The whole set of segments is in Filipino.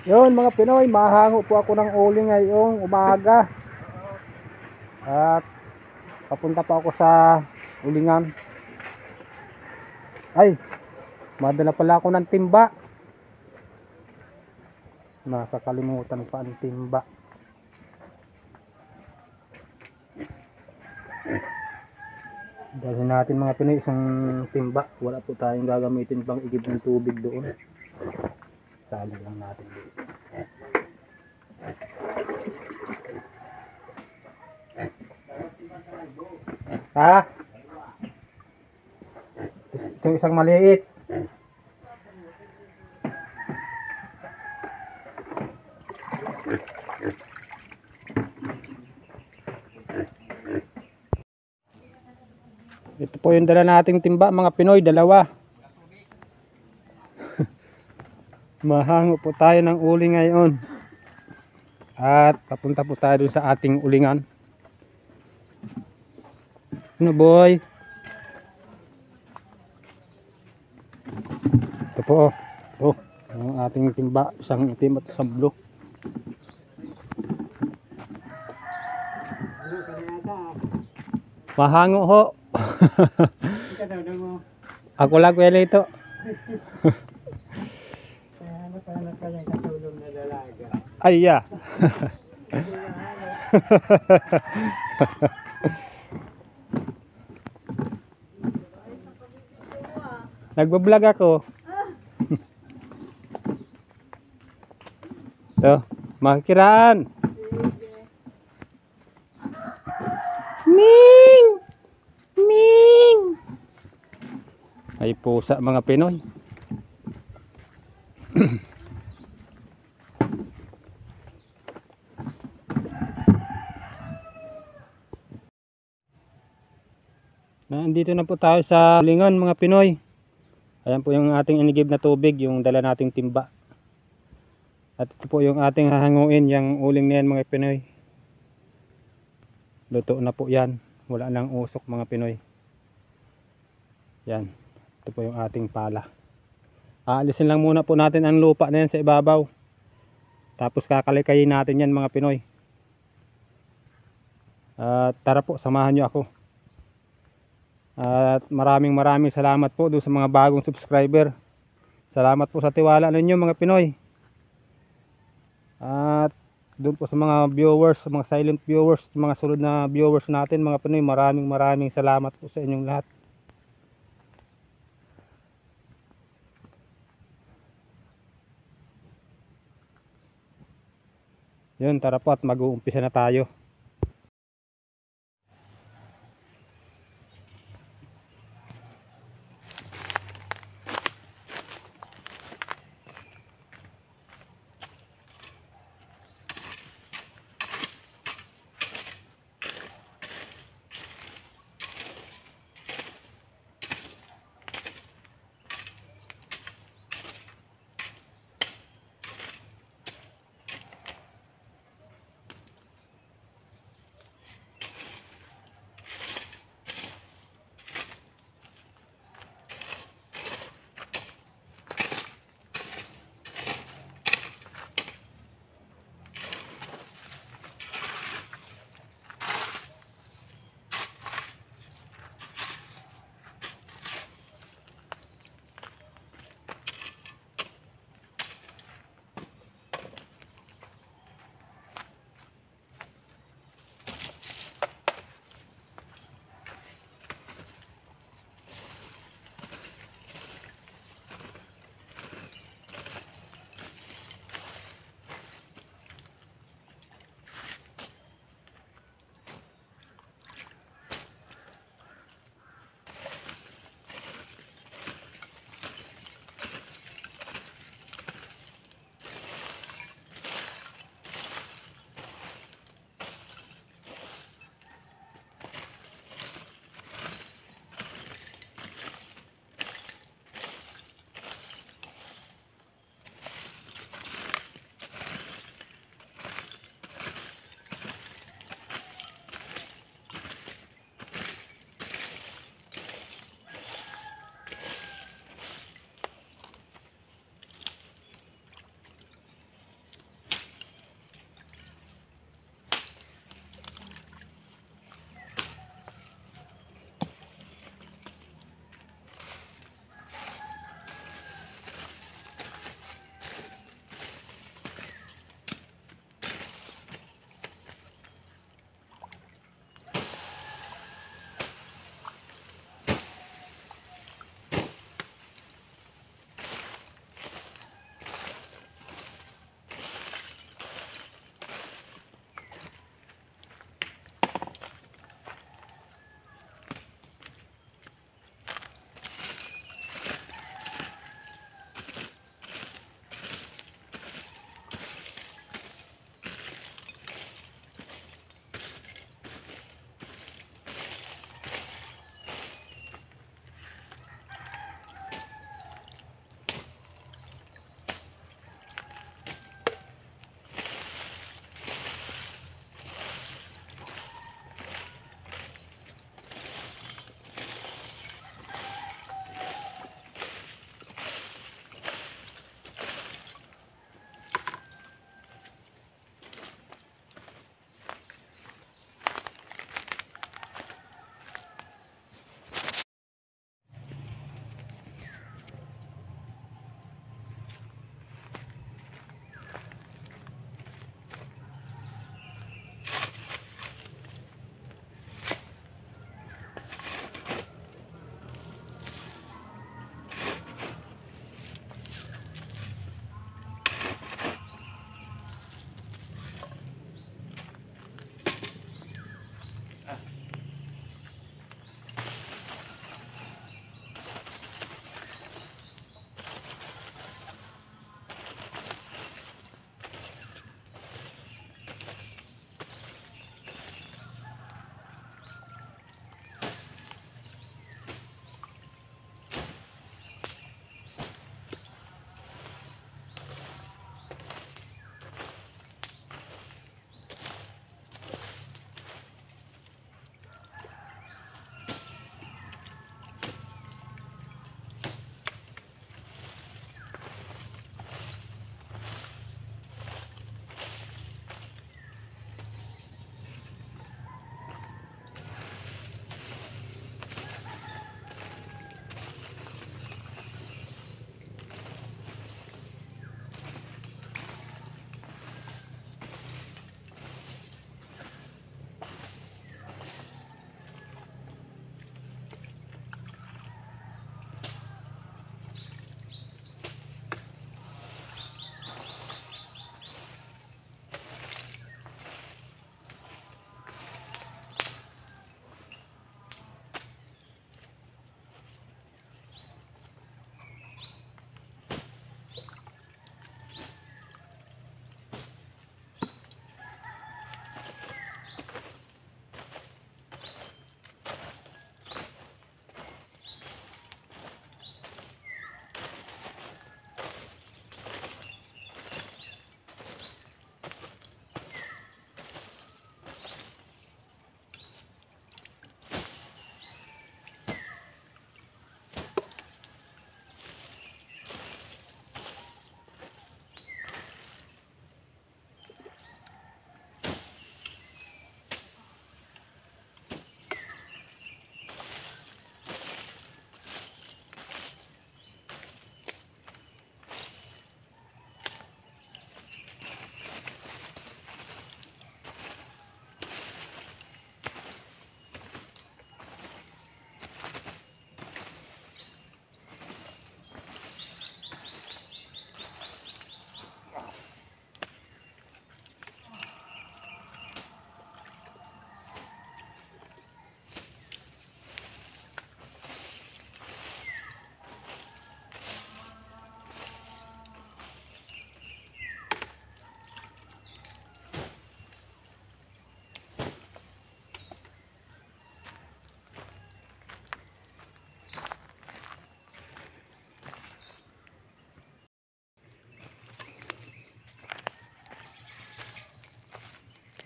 Yun mga Pinoy, mahango po ako ng uli ngayong umaga. At papunta pa ako sa ulingan. Ay, madala pala ako ng timba. Nakakalimutan pa ang timba. Dalhin natin mga Pinoy isang timba. Wala po tayong gagamitin pang igib ng tubig doon. Sali lang natin dito. Ha? Ito isang maliit. Ito po yung dala nating timba mga Pinoy, dalawa. Mahango po tayo ng uli ngayon. At papunta po tayo dun sa ating ulingan. Ano boy? Ito po. Ito. Ang ating timba. Isang itim at isang blue. Mahango ho. Ako lang kwela ito. Ay ya. Nagbablog ako. Ito, makikiraan. Ming! Ming! Ay pusa mga Pinoy. Nandito na po tayo sa ulingan mga Pinoy. Ayan po yung ating inigib na tubig, yung dala nating timba. At ito po yung ating hahanguin, yung uling na yan mga Pinoy. Luto na po yan. Wala nang usok mga Pinoy. Yan. Ito po yung ating pala. Aalisin lang muna po natin ang lupa na yan sa ibabaw. Tapos kakalikayin natin yan mga Pinoy. Tara po, samahan nyo ako. At maraming salamat po doon sa mga bagong subscriber. Salamat po sa tiwala ninyo mga Pinoy. At doon po sa mga viewers, sa mga silent viewers, mga sunod na viewers natin mga Pinoy, maraming salamat po sa inyong lahat. Yun, tara po at mag-uumpisa na tayo.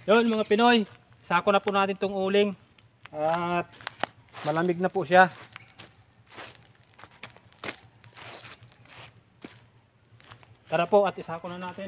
Yun mga Pinoy, sako na po natin tong uling. At malamig na po siya. Tara po at isako na natin.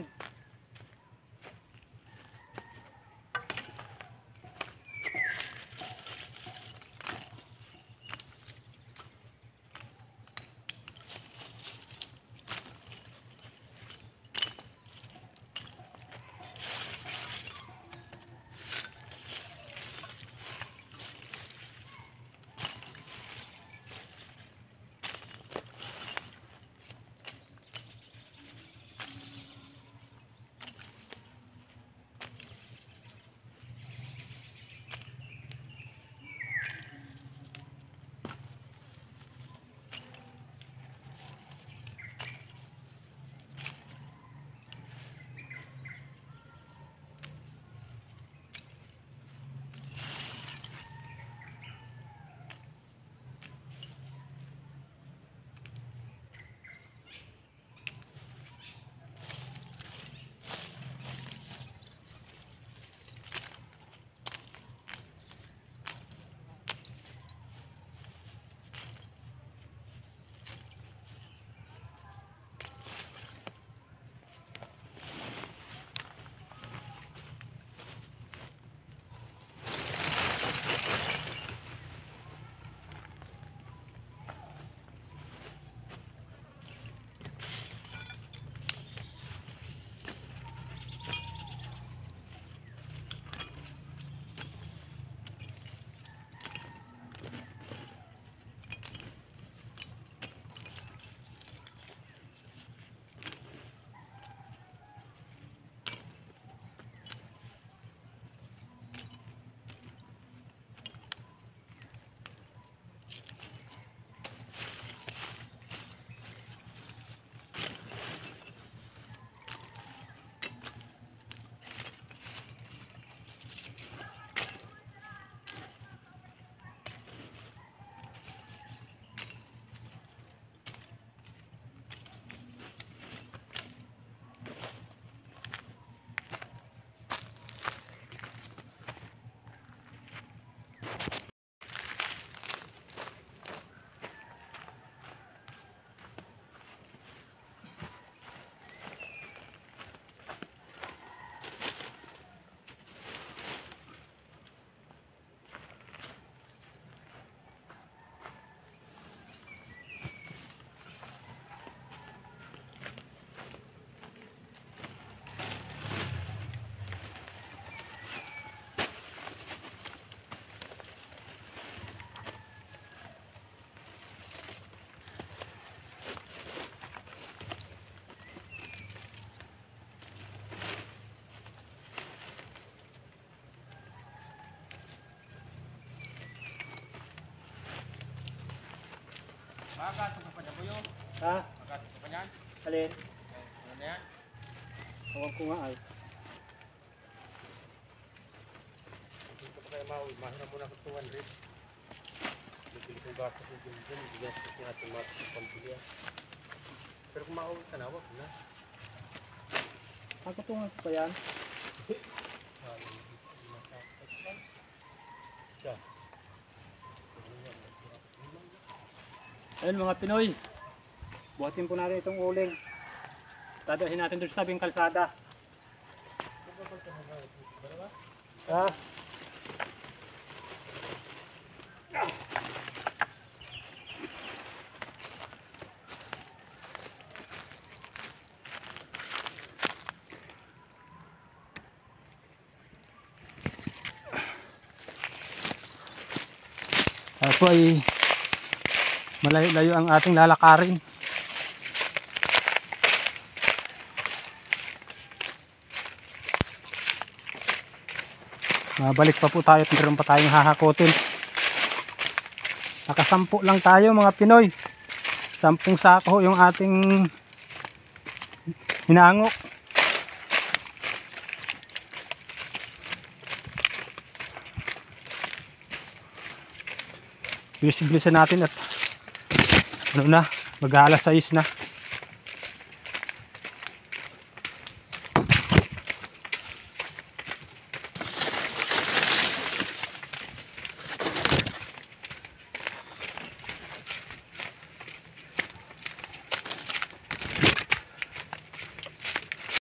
Magato pa niya buyo. Ha? Magato pa niyan. Alin? Ano na yan? Huwag ko nga ay. Dito pa kayo mauwi. Mahirap muna ko 200. Bibili kong gato ko dyan. Bigyan ko siya natin mga pambilya. Pero kung mauwi ka na, wag na. Pagkatungan ko pa yan. Siya. Ayun mga Pinoy, buhatin po natin itong uling. Dadahin natin doon sa tabing kalsada. Ha? Ako ay malayo-layo ang ating lalakarin. Mabalik pa po tayo at meron pa tayong hahakotin. Nakasampu lang tayo mga Pinoy. 10 sako yung ating hinango. Bilis-bilisan natin at ano na, mag-aalas 6 na.